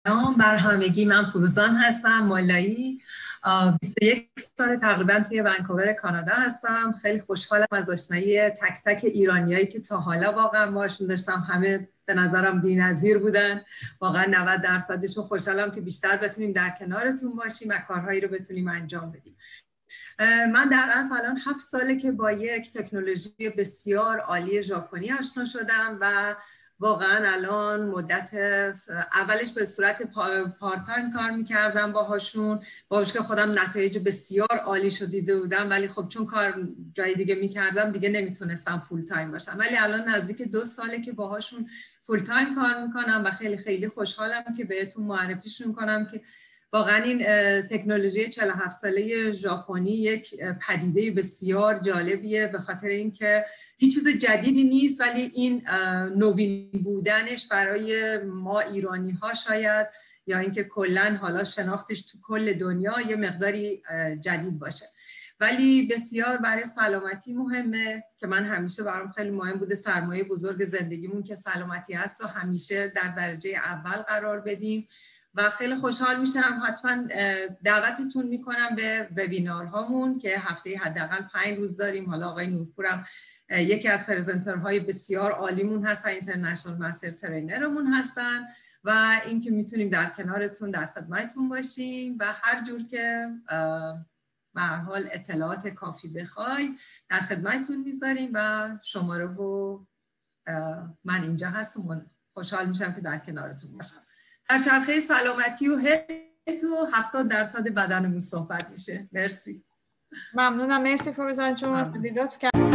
بر همگی. من فروزان هستم مالایی، 21 سال تقریبا توی ونکوور کانادا هستم. خیلی خوشحالم از آشنایی تک تک ایرانیایی که تا حالا واقعا باشون داشتم. همه به نظرم بی‌نظیر بودن، واقعا 90%شون. خوشحالم که بیشتر بتونیم در کنارتون باشیم و کارهایی رو بتونیم انجام بدیم. من در اصل الان 7 ساله که با یک تکنولوژی بسیار عالی ژاپنی آشنا شدم و واقعا الان مدت اولش به صورت پارت تایم کار میکردم باهاشون که خودم نتایج بسیار عالی شو دیده بودم، ولی خب چون کار جای دیگه میکردم دیگه نمیتونستم فول تایم باشم. ولی الان نزدیک 2 ساله که باهاشون فول تایم کار میکنم و خیلی خیلی خوشحالم که بهتون معرفیشون کنم که واقعا این تکنولوژی 47 ساله ژاپنی یک پدیده بسیار جالبیه، به خاطر اینکه هیچ چیز جدیدی نیست، ولی این نوین بودنش برای ما ایرانی ها شاید، یا اینکه کلا حالا شناختش تو کل دنیا یه مقداری جدید باشه، ولی بسیار برای سلامتی مهمه که من همیشه برام خیلی مهم بوده سرمایه بزرگ زندگیمون که سلامتی هست و همیشه در درجه اول قرار بدیم. و خیلی خوشحال میشم، حتما دعوتتون میکنم به وبینارهامون که هفته حداقل 5 روز داریم. حالا آقای نورپورم یکی از پرزنترهای بسیار عالیمون هستن، اینترنشنال مستر ترینرمون هستن و اینکه میتونیم در کنارتون در خدمتتون باشیم و هر جور که به هر حال اطلاعات کافی بخوای در خدمتتون میذاریم و شماره رو من اینجا هستم و خوشحال میشم که در کنارتون باشم. در چرخه سلامتی و هلت و 70% بدنمون صحبت میشه. مرسی. ممنونم. مرسی فروزان جون، لطف کردید.